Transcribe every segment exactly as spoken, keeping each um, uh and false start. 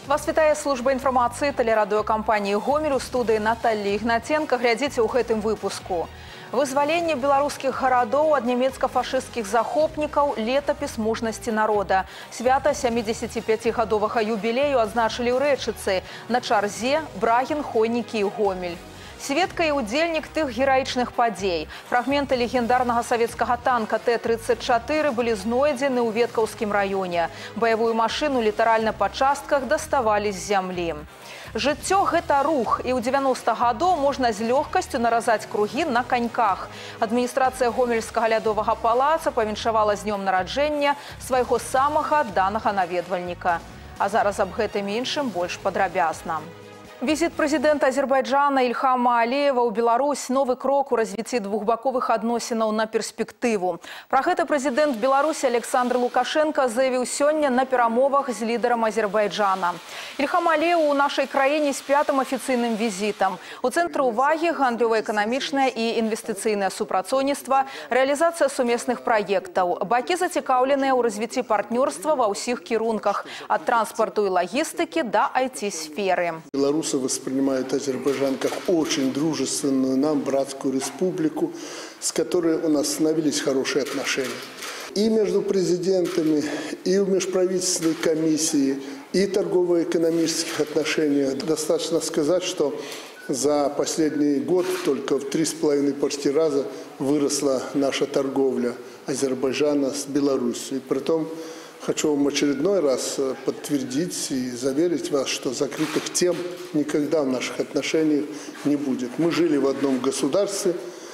Вас вітае служба інфармацыі тэлерадыёкампаніі «Гомель», у студыі Натальи Ігнаценка. Глядзіце ў гэтым выпуску. Вызваленне беларускіх гарадоў ад нямецка-фашысцкіх захопнікаў, летапіс мужнасці народа. Свята сямідзесяціпяцігадовага юбілею адзначылі ў Рэчыцы. На чарзе Брагін, Хойнікі і Гомель. Сведка і удзельнік тых гераічных падзей. Фрагменты легендарнага савецкага танка Т тридцать чатыры былі знойдзены ў Веткаўскім раёне. Баявую машыну літаральна па частках даставалі з зямлі. Жыццё – гэта рух, і ў дзевяноста гадоў можна з лёгкасцю наразаць кругі на каньках. Адміністрацыя Гомельскага лядовага палаца павіншавала з днём нараджэння свайго самага адданага наведвальніка. А зараз аб гэтым іншым больш падрабязна. Візіт прэзідэнта Азербайджана Ильхама Алиева ў Беларусь – новы крок у развіцці двухбаковых адносінаў на перспектыву. Пра гэта прэзідэнт Беларусі Александр Лукашенко заявіў сёння на перамовах з лідарам Азербайджана. Ильхам Алиев у нашай краіне з пятым афіцыйным візітам. У цэнтры ўвагі гандлёва-эканамічнае і інвестыцыйнае супрацоўніцтва, рэалізацыя сумесных праектаў. Бакі зацікаўленыя ў развіцці партнёрства ва ўсіх кірунках – ад транспарту і лагістыкі да ай ти-сферы. Белорусы воспринимают Азербайджан как очень дружественную нам братскую республику, с которой у нас становились хорошие отношения. И между президентами, и в межправительственной комиссии, и торгово-экономических отношениях. Достаточно сказать, что за последний год только в три с половиной почти раза выросла наша торговля Азербайджана с Беларусью. И притом хочу вам очередной раз подтвердить и заверить вас, что закрытых тем никогда в наших отношениях не будет. Мы жили в одном государстве,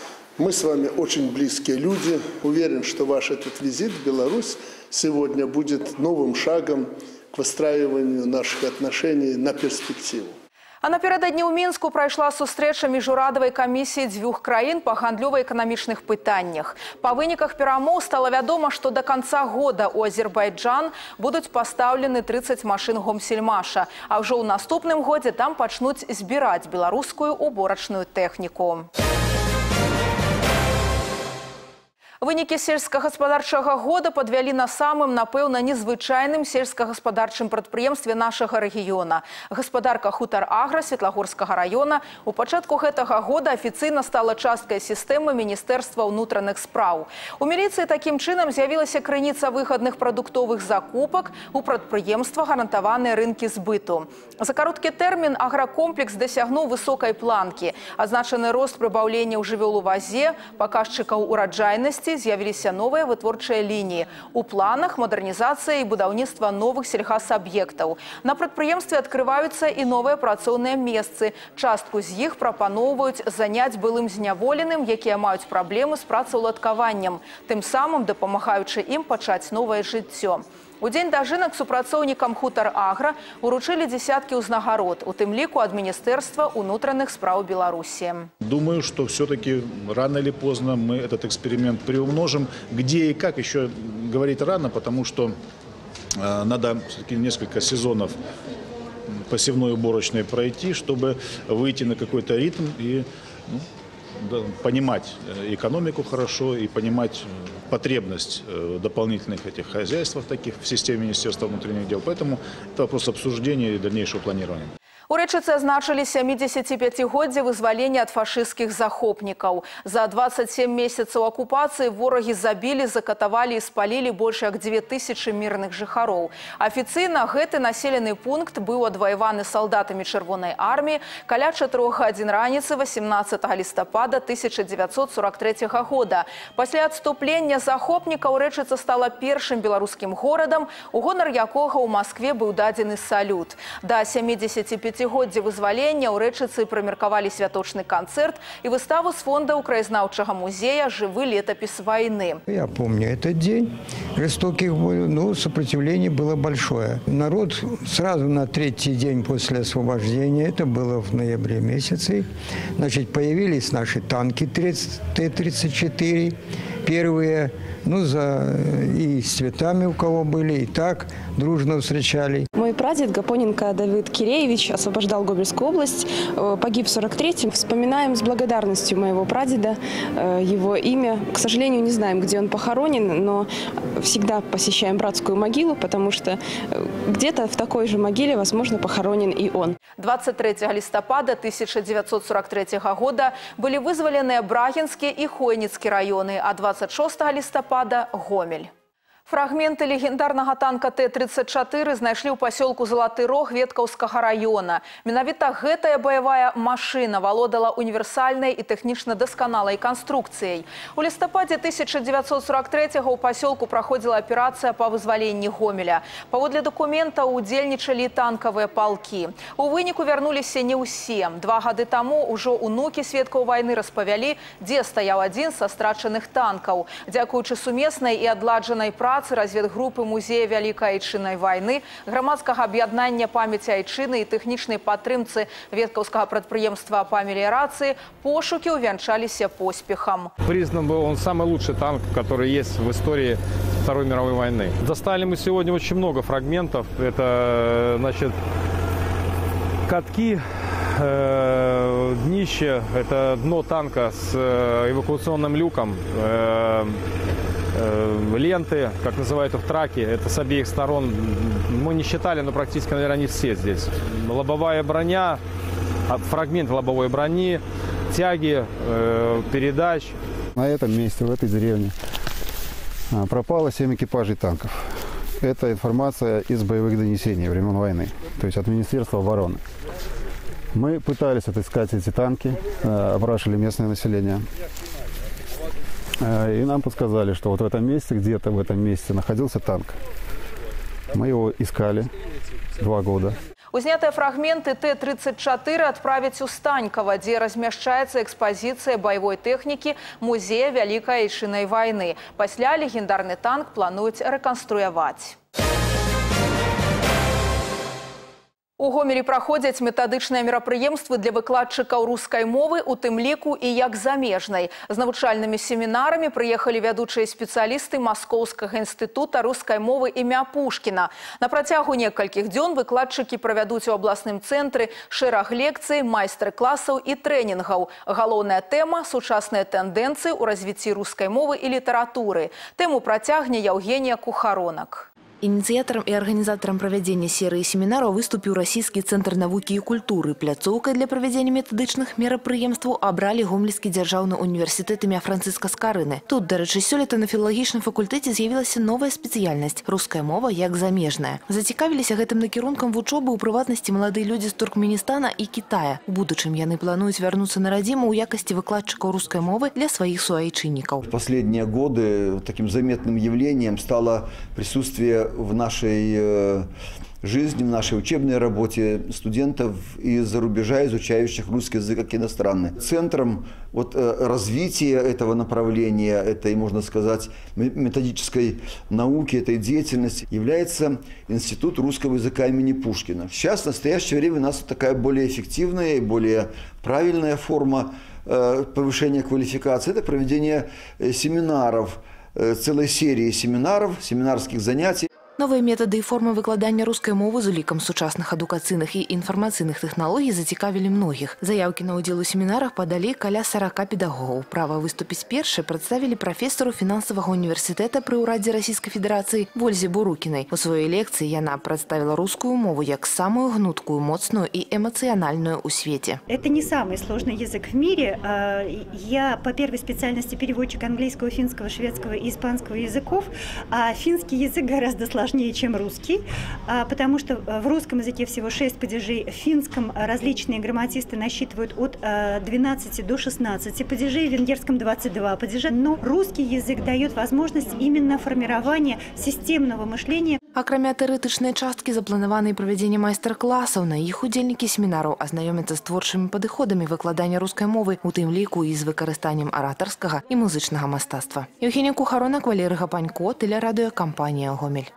мы с вами очень близкие люди. Уверен, что ваш этот визит в Беларусь сегодня будет новым шагом к выстраиванию наших отношений на перспективу. А напярэдадні ў Мінску прайшла сустрэча міжурадавай камісіі дзвюх краін па гандлёва-эканамічных пытаннях. Па выніках перамоў стала вядома, што да канца года ў Азербайджан будуць пастаўлены тридцать машын Гомсельмаша, а ўжо ў наступным годзе там пачнуць збіраць беларускую уборачную тэхніку. Вынікі сельскагаспадарчага года падвялі на самым, напэўна, незвычайным сельскагаспадарчым прадпрыемстве нашага рэгіёна. Гаспадарка «Хутар Агра» Светлагорскага раёна у пачатку гэтага года афіцыйна стала часткай сістэмы Міністэрства ўнутраных спраў. У міліцыі такім чынам з'явілася крыніца выгадных прадуктовых закупак, у прадпрыемства гарантаваныя рынкі збыту. За кароткі тэрмін агракомплекс дасягнуў высокай планкі. Азначаны рост прыбаўлення ў жывёлавазе, паказчыкаў ураджайнасці, з'явіліся новыя вытворчыя лініі. У планах мадэрнізацыя і будаўніцтва новых сельгасаб'ектаў. На прадпрыемстве адкрываюцца і новыя працоўныя месцы. Частку з іх прапаноўваюць заняць былым зняволеным, якія маюць праблемы з працаўладкаваннем, тым самым дапамагаючы ім пачаць новае жыццё. У дзень дажынак супрацоўнікам «Хутар Агра» уручылі десяткі ўзнагарод, у тым ліку ад Міністэрства ўнутраных спраў Беларусі. Думаю, что все-таки рано или поздно мы этот эксперимент приумножим. Где и как еще говорить рано, потому что э, надо все-таки несколько сезонов посевной уборочной пройти, чтобы выйти на какой-то ритм и ну, понимать экономику хорошо и понимать потребность дополнительных этих хозяйств таких в системе Министерства внутренних дел. Поэтому это вопрос обсуждения и дальнейшего планирования. У Рэчыцы адзначылі сямідзесяціпяцігоддзе вызвалення ад фашысцкіх захопнікаў. За двадцать семь месяцаў акупацыі ворагі забілі, закатавалі і спалілі больш як дзве тысячы мірных жыхароў. Афіцыйна гэты населены пункт быў адваяваны салдатамі Чырвонай арміі каля чатырох гадзін раніцы васемнаццатага лістапада тысяча дзевяцьсот сорок трэцяга года. Пасля адступлення захопнікаў Рэчыца стала першым беларускім горадам, у гонар якога ў Маскве быў дадзены салют. Да сямідзесяціпяцігоддзя вызвалення ў Рэчыцы прымеркавалі святочны канцэрт і выставу з фондаў краязнаўчага музея «Жывы летопис войны». Я помню этот день. Жестоких, ну, сопротивление было большое. Народ сразу на третий день после освобождения, это было в ноябре месяце, значит, появились наши танки Т тридцать четыре, первые, ну, за, и с цветами у кого были, и так дружно встречали. Мы Мой прадед Гапоненко Давид Киреевич освобождал Гомельскую область, погиб в сорок третьем. Вспоминаем с благодарностью моего прадеда его имя. К сожалению, не знаем, где он похоронен, но всегда посещаем братскую могилу, потому что где-то в такой же могиле, возможно, похоронен и он. двадцать третьего листопада тысяча девятьсот сорок третьего года были вызволены Брагинские и Хойницкие районы, а двадцать шестого листопада – Гомель. Фрагменты легендарного танка Т тридцать четыре знайшлі ў пасёлку Залаты Рог Веткаўскага района. Менавіта гэтая баявая машина валодала універсальнай і тэхнічна дасканалай канструкцыяй. У лістападзе тысяча девятьсот сорок третьего ў пасёлку праходзіла аперацыя па вызваленні Гомеля. Паводле дакументаў удзельнічалі танкавыя палкі. У выніку вярнуліся не ўсе. Два гады таму ўжо унукі сведкаў вайны распавялі, дзе стаяў адзін са страчаных танкаў. Дзякуючы сумеснай і адладжанай працы разведгрупы Музея Вялікай Айчыннай вайны, грамадскага аб'яднання памяці Айчыны і тэхнічнай падтрымцы веткаўскага прадпрыемства па меліярацыі пошукі увянчаліся поспехам. Признан был он самый лучший танк, который есть в истории Второй мировой войны. Достали мы сегодня очень много фрагментов. Это, значит, катки, э, днище, это дно танка с э, эвакуационным люком, э, ленты, как называют их, траки, это с обеих сторон. Мы не считали, но практически, наверное, не все здесь. Лобовая броня, фрагмент лобовой брони, тяги, передач. На этом месте, в этой деревне, пропало семь экипажей танков. Это информация из боевых донесений времен войны, то есть от Министерства обороны. Мы пытались отыскать эти танки, опрашивали местное население. И нам подсказали, что вот в этом месте, где-то в этом месте находился танк. Мы его искали два года. Узнятыя фрагменты Т тридцать четыре адправяць у Станькава, дзе размяшчаецца экспазіцыя баявой тэхнікі Музея Вялікай Айчыннай вайны. Пасля легендарны танк плануюць рэканструяваць. У Гомелі праходзяць метадычныя мерапрыемствы для выкладчыкаў рускай мовы, у тым ліку і як замежнай. З навучальнымі семінарамі прыехалі вядучыя спецыялісты Маскоўскага інстытута рускай мовы імя Пушкіна. На працягу некалькіх дзён выкладчыкі правядуць у абласным цэнтры шэраг лекцый, майстар-класаў і трэнінгаў. Галоўная тэма – сучасныя тэндэнцыі ў развіцці рускай мовы і літаратуры. Тэму працягне Яўгенія Кухаронак. Инициатором и организатором проведения серии семинаров выступил Российский центр науки и культуры. Пляцоўкай для проведения методичных мерапрыемстваў абрали Гомельский державный университет імя Франциска Скарыны. Тут, до речі, сёлета на филологічным факультете з'явілася новая спецыяльнасць – руская мова як замежная. Зацікавіліся гэтым накірункам вучобы ў прыватнасці маладыя людзі з Туркменістана і Китая. У будучым яны плануюць вярнуцца на радзіму ў якасці выкладчыкаў рускай мовы для своих суайчыннікаў. В последние годы таким заметным явлением стало присутствие в нашей жизни, в нашей учебной работе студентов из-за рубежа, изучающих русский язык как иностранный. Центром вот, развития этого направления, этой, можно сказать, методической науки, этой деятельности является Институт русского языка имени Пушкина. Сейчас, в настоящее время, у нас такая более эффективная и более правильная форма повышения квалификации – это проведение семинаров, целой серии семинаров, семинарских занятий. Новые методы и формы выкладання рускай мовы з улікам сучасных адукацыйных і інфармацыйных тэхналогій зацікавілі многіх. Заявкі на удзел у семінарах падалі каля сорока педагогаў. Права выступіць першай прадставілі прафесару фінансавага універсітэта пры ўрадзе Расійскай Федэрацыі Вользе Бурукінай. У сваёй лекцыі яна прадставіла рускую мову як самую гнуткую, моцную і эмацыянальную ў свеце. Это не самый сложный язык в мире. Я по первой специальности переводчик английского, финского, шведского и испанского языков, а финский язык гораздо сложнее, чем русский, потому что в русском языке всего шесть падежей, в финском различные грамматисты насчитывают от двенадцати до шестнадцати падежей, в венгерском двадцать два падежа. Но русский язык дает возможность именно формирования системного мышления. Акрамя тэарэтычнай часткі запланаваны правядзенне майстар-класаў, на іх удзельнікі семінараў азнаёмяцца з творчымі падыходамі выкладання рускай мовы, у тым ліку і з выкарыстаннем аратарскага і музычнага мастацтва. Яўгенія Кухаронак, Валерый Гапанько, тэлерадыёкампанія «Гомель».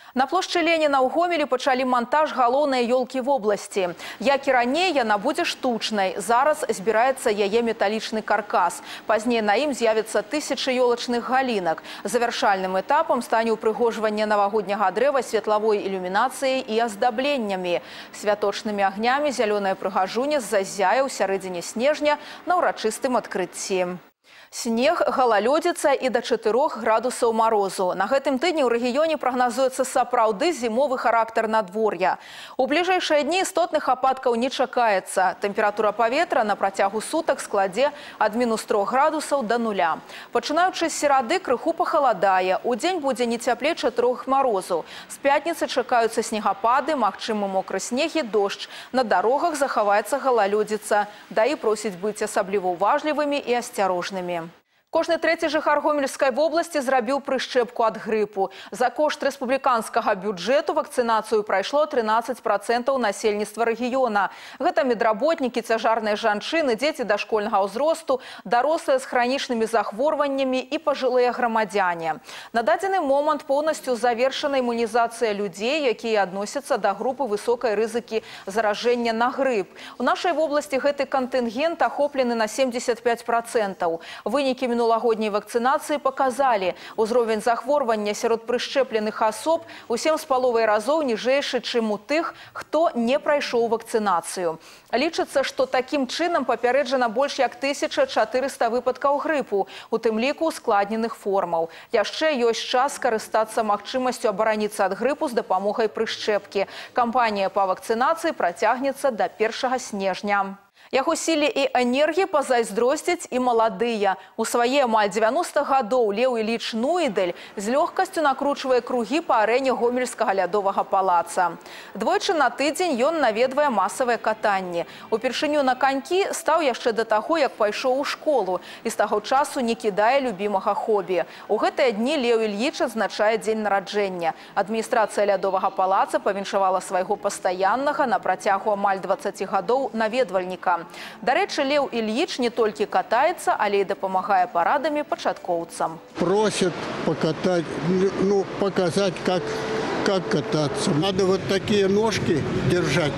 На плошчы Леніна ў Гомелі пачалі монтаж галоўнай ёлкі в области. Як і раней, яна будзе штучнай. Зараз збіраецца яе металічны каркас. Пазней на ім з'явяцца тысячы ёлачных галінак. Завяршальным этапам стане ўпрыгожванне навагодняга дрэва светлавой ілюмінацыяй і аздабленнямі. Святочнымі агнямі зялёная прыгажуня зазяе ў сярэдзіне снежня на ўрачыстым адкрыцці. Снег, галалёдзіца і да чатырох градусаў марозу. На гэтым тыдні ў рэгіёне прагназуецца сапраўды зімовы характар надвор'я. У бліжэйшыя дні істотных ападкаў не чакаецца. Тэмпература паветра на працягу сутак складзе ад мінус трох градусаў да нуля. Пачынаючы з серады крыху пахаладае. Удзень будзе не цяплей чатырох марозу. З пятніцы чакаюцца снегапады, магчымы мокры снег і дождж. На дарогах захаваецца галалёдзіца. ДАІ просіць быць асабліва уважлівымі і асцярожнымі. Кожны трэці жыхар Гомельскай вобласці зрабіў прышчэпку ад грыпу. За кошт рэспубліканскага бюджэту вакцынацыю прайшло трынаццаць працэнтаў насельніцтва рэгіёна. Гэта медработнікі, цяжарныя жанчыны, дзеці дашкольнага ўзросту, дарослыя з хранічнымі захворваннямі і пажылыя грамадзяне. На дадзены момант поўнасцю завершана імунізацыя людзей, якія адносяцца да групы высокай рызыкі заражэння на грып. У нашай вобласці гэты кантынгент ахоплены на семьдесят пять працэнтаў. Вынікі минулагодней вакцинации показали, узровень захворвання сярод прышчэпленых особ у сем з паловай разоў ніжэйшы, чым у тых, хто не прайшоў вакцинацию. Лічыцца, што такім чынам папярэджана больш як тысяча чатырыста выпадкаў грыпу, у тым ліку ускладненых формаў. Яшчэ ёсць час скарыстацца магчымасцю абараніцца ад грыпу з дапамогай прышчэпкі. Кампанія па вакцынацыі працягнецца да першага снежня. Яго сіле і энергіі пазайздросцяць і маладыя. У свае амаль дзевяноста гадоў Леў Іліч Нуйдэль з лёгкасцю накручвае кругі па арэне Гомельскага лядовага палаца. Двойчы на тыдзень ён наведвае масавае катанне. Упершыню на канькі стаў яшчэ да таго, як пайшоў у школу, і з таго часу не кідае любімага хобі. У гэтыя дні Леў Ільіч адзначае дзень нараджэння. Адміністрацыя лядовага палаца павіншавала свайго пастаяннага на працягу амаль дваццаці гадоў наведвальніка. Дарэчы, Леў Ільіч не толькі катаецца, але і дапамагае парадамі пачаткоўцам. Просят покатать, ну, показать, как, как кататься. Надо вот такие ножки держать,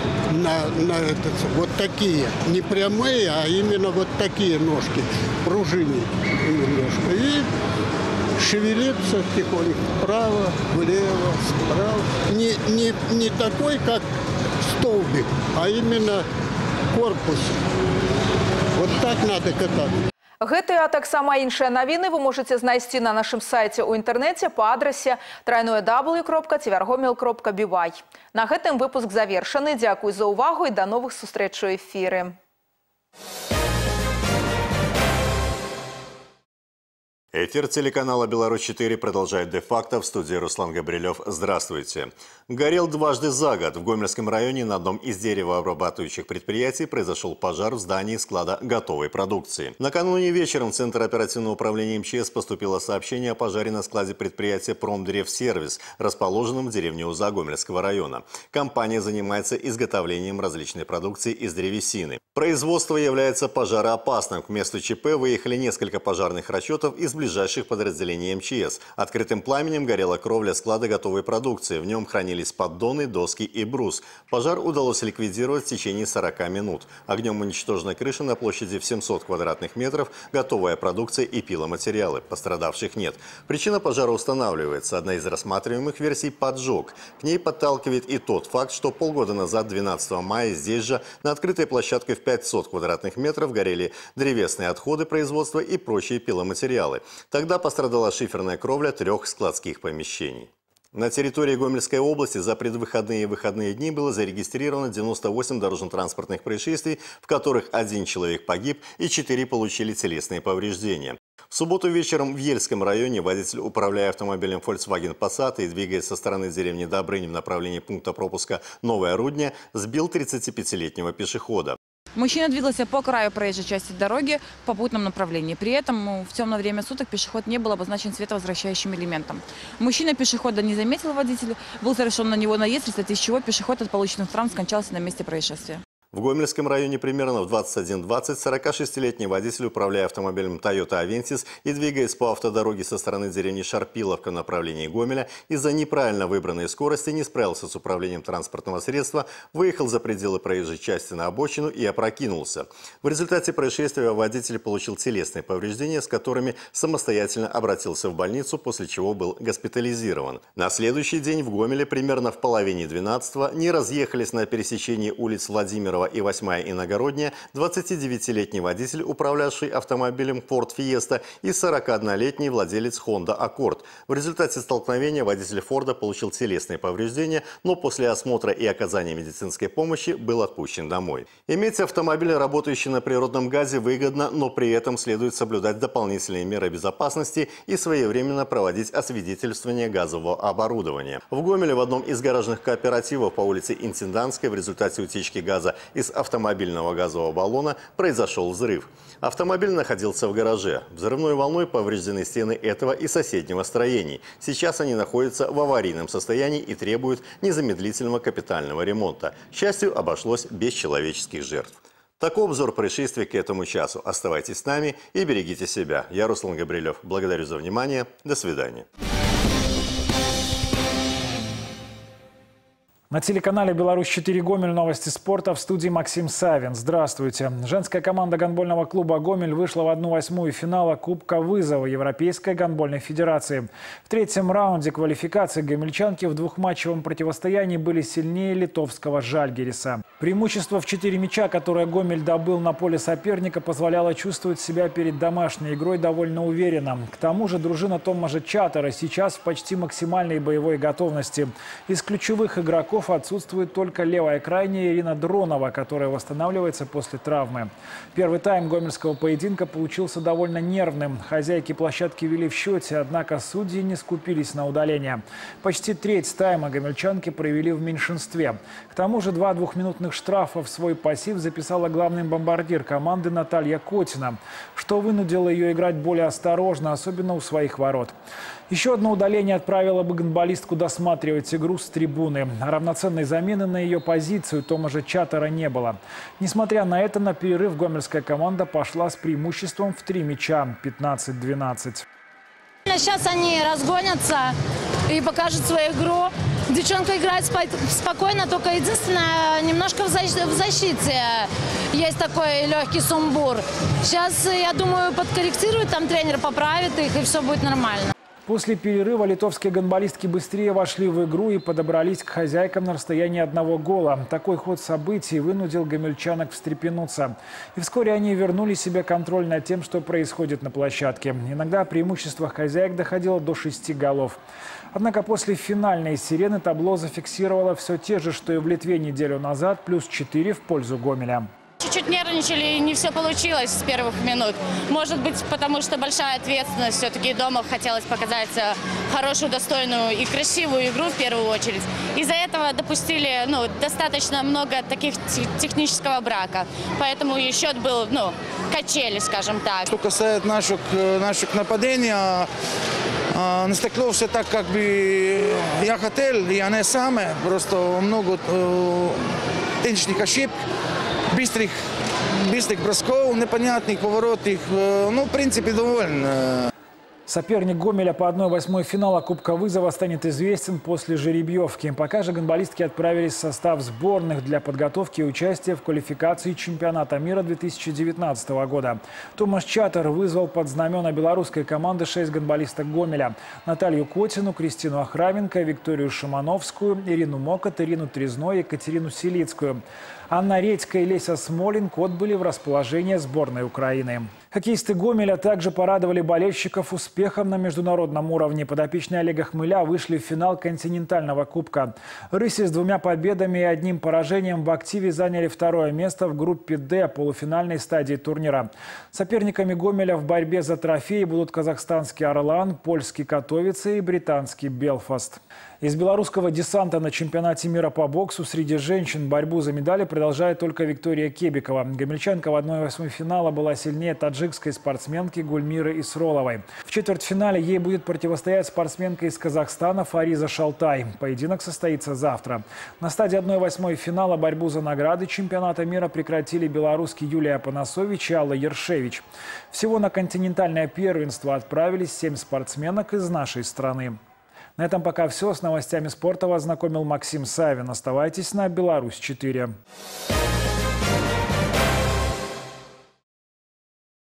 на, на этот, вот такие, не прямые, а именно вот такие ножки, пружинить немножко. И шевелиться тихонько вправо, влево, справа. Не, не, не такой, как столбик, а именно корпус. Вот так надо кататься. Гэтыя, а таксама іншыя навіны вы можаце знайсці на нашым сайце ў інтэрнэце па адрасе трайное дабл ю кропка цівергомел кропка би вай. На гэтым выпуск завершаны. Дзякуй за ўвагу і да новых сустрэч у эфіры. Эфир телеканала «Беларусь четыре» продолжает де-факто. В студии Руслан Габрилев. Здравствуйте. Горел дважды за год. В Гомельском районе на одном из деревообрабатывающих предприятий произошел пожар в здании склада готовой продукции. Накануне вечером в Центр оперативного управления эм че эс поступило сообщение о пожаре на складе предприятия «Промдревсервис», расположенном в деревне Уза Гомельского района. Компания занимается изготовлением различной продукции из древесины. Производство является пожароопасным. К месту ЧП выехали несколько пожарных расчетов из ближайших подразделений эм че эс. Открытым пламенем горела кровля склада готовой продукции. В нем хранились поддоны, доски и брус. Пожар удалось ликвидировать в течение сорока минут. Огнем уничтожена крыша на площади в семьсот квадратных метров, готовая продукция и пиломатериалы. Пострадавших нет. Причина пожара устанавливается. Одна из рассматриваемых версий – поджог. К ней подталкивает и тот факт, что полгода назад, двенадцатого мая, здесь же, на открытой площадке в пятьсот квадратных метров, горели древесные отходы производства и прочие пиломатериалы. Тогда пострадала шиферная кровля трех складских помещений. На территории Гомельской области за предвыходные и выходные дни было зарегистрировано девяносто восемь дорожно-транспортных происшествий, в которых один человек погиб и четыре получили телесные повреждения. В субботу вечером в Ельском районе водитель, управляя автомобилем Volkswagen Passat и двигаясь со стороны деревни Добрынь в направлении пункта пропуска Новая Рудня, сбил тридцатипятилетнего пешехода. Мужчина двигался по краю проезжей части дороги в попутном направлении. При этом в темное время суток пешеход не был обозначен световозвращающим элементом. Мужчина пешехода не заметил водителя, был совершен на него наезд, в результате чего пешеход от полученных травм скончался на месте происшествия. В Гомельском районе примерно в двадцать один двадцать сорокашестилетний водитель, управляя автомобилем Toyota Avensis и двигаясь по автодороге со стороны деревни Шарпиловка в направлении Гомеля, из-за неправильно выбранной скорости не справился с управлением транспортного средства, выехал за пределы проезжей части на обочину и опрокинулся. В результате происшествия водитель получил телесные повреждения, с которыми самостоятельно обратился в больницу, после чего был госпитализирован. На следующий день в Гомеле примерно в половине двенадцатого не разъехались на пересечении улиц Владимирова и восьмая Иногородняя двадцатидевятилетний водитель, управлявший автомобилем Ford Fiesta, и сорокаоднолетний владелец Honda Accord. В результате столкновения водитель Форда получил телесные повреждения, но после осмотра и оказания медицинской помощи был отпущен домой. Иметь автомобиль, работающий на природном газе, выгодно, но при этом следует соблюдать дополнительные меры безопасности и своевременно проводить освидетельствование газового оборудования. В Гомеле в одном из гаражных кооперативов по улице Интендантской в результате утечки газа из автомобильного газового баллона произошел взрыв. Автомобиль находился в гараже. Взрывной волной повреждены стены этого и соседнего строений. Сейчас они находятся в аварийном состоянии и требуют незамедлительного капитального ремонта. К счастью, обошлось без человеческих жертв. Такой обзор происшествий к этому часу. Оставайтесь с нами и берегите себя. Я Руслан Габрилев. Благодарю за внимание. До свидания. На телеканале «Беларусь четыре Гомель» новости спорта, в студии Максим Савин. Здравствуйте. Женская команда гандбольного клуба «Гомель» вышла в одну восьмую финала Кубка вызова Европейской гандбольной федерации. В третьем раунде квалификации гомельчанки в двухматчевом противостоянии были сильнее литовского «Жальгириса». Преимущество в четыре мяча, которое Гомель добыл на поле соперника, позволяло чувствовать себя перед домашней игрой довольно уверенно. К тому же дружина Томажа Чатера сейчас в почти максимальной боевой готовности. Из ключевых игроков отсутствует только левая крайняя Ирина Дронова, которая восстанавливается после травмы. Первый тайм гомельского поединка получился довольно нервным. Хозяйки площадки вели в счете, однако судьи не скупились на удаление. Почти треть тайма гомельчанки провели в меньшинстве. К тому же два двухминутных штрафа в свой пассив записала главный бомбардир команды Наталья Котина, что вынудило ее играть более осторожно, особенно у своих ворот. Еще одно удаление отправило бы гандболистку досматривать игру с трибуны. Равноценной замены на ее позицию Томажа Чатера не было. Несмотря на это, на перерыв гомельская команда пошла с преимуществом в три мяча – пятнадцать двенадцать. Сейчас они разгонятся и покажут свою игру. Девчонка играет спокойно, только единственное, немножко в защите есть такой легкий сумбур. Сейчас, я думаю, подкорректирует, там тренер поправит их, и все будет нормально. После перерыва литовские гандболистки быстрее вошли в игру и подобрались к хозяйкам на расстоянии одного гола. Такой ход событий вынудил гомельчанок встрепенуться. И вскоре они вернули себе контроль над тем, что происходит на площадке. Иногда преимущество хозяек доходило до шести голов. Однако после финальной сирены табло зафиксировало все те же, что и в Литве неделю назад, плюс четыре в пользу Гомеля. Чуть-чуть нервничали, и не все получилось с первых минут. Может быть, потому что большая ответственность. Все-таки дома хотелось показать хорошую, достойную и красивую игру в первую очередь. Из-за этого допустили ну, достаточно много таких технического брака. Поэтому и счет был, ну, качели, скажем так. Что касается наших, наших нападений, на стекло все так, как бы я хотел, я не сам. Просто много э, технических ошибок. Быстрых, быстрых бросков, непонятных поворотов. Ну, в принципе, доволен. Соперник Гомеля по одной восьмой финала Кубка вызова станет известен после жеребьевки. Пока же гандболистки отправились в состав сборных для подготовки и участия в квалификации чемпионата мира две тысячи девятнадцатого года. Томаш Чатер вызвал под знамена белорусской команды шесть гандболисток Гомеля. Наталью Котину, Кристину Охраменко, Викторию Шимановскую, Ирину Мокот, Ирину Трезно и Екатерину Селицкую. Анна Редька и Леся Смолинг отбыли в расположение сборной Украины. Хоккеисты Гомеля также порадовали болельщиков успехом на международном уровне. Подопечные Олега Хмыля вышли в финал континентального кубка. Рыси с двумя победами и одним поражением в активе заняли второе место в группе «Д» полуфинальной стадии турнира. Соперниками Гомеля в борьбе за трофеи будут казахстанский «Орлан», польский «Катовица» и британский «Белфаст». Из белорусского десанта на чемпионате мира по боксу среди женщин борьбу за медали продолжает только Виктория Кебикова. Гомельчанка в одной восьмой финала была сильнее таджиков таджикской спортсменки Гульмиры Исроловой. В четвертьфинале ей будет противостоять спортсменка из Казахстана Фариза Шалтай. Поединок состоится завтра. На стадии одной восьмой финала борьбу за награды чемпионата мира прекратили белорусский Юлия Панасович и Алла Ершевич. Всего на континентальное первенство отправились семь спортсменок из нашей страны. На этом пока все. С новостями спорта вас знакомил Максим Савин. Оставайтесь на Беларусь четыре.